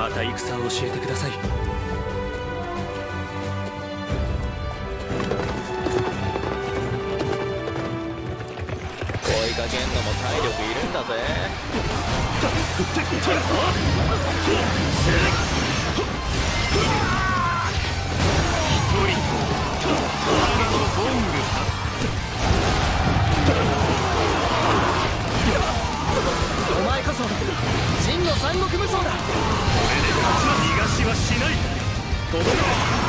また戦を教えてください。 追いかけんのも体力いるんだぜ。 お前こそ真の三国無双だ。 逃がしはしない。届け。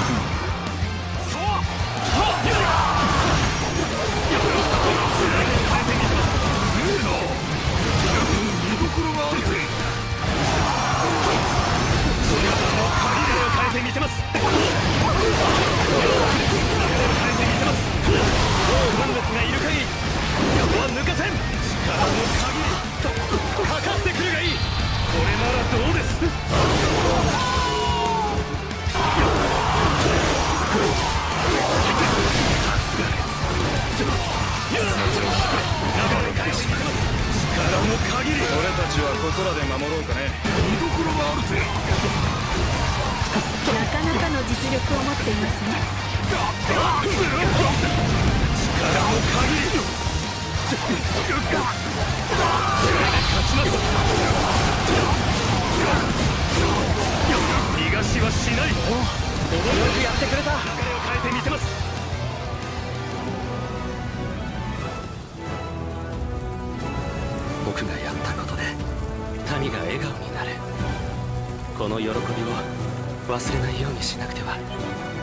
見どころがあるぜ。変えてみせます。分裂がいる限り矢は抜かせん。力の限りかかってくるがいい。これならどうです。さすがです。流れ返します。力の限り。俺たちはここらで守ろうかね。見どころがあるぜ。 なかなかの実力を持っていますね。 力の限り。勝ちます。逃がしはしない。 よくやってくれた。 流れを変えてみせます。 僕がやったことで民が笑顔になる。この喜びを忘れないようにしなくては。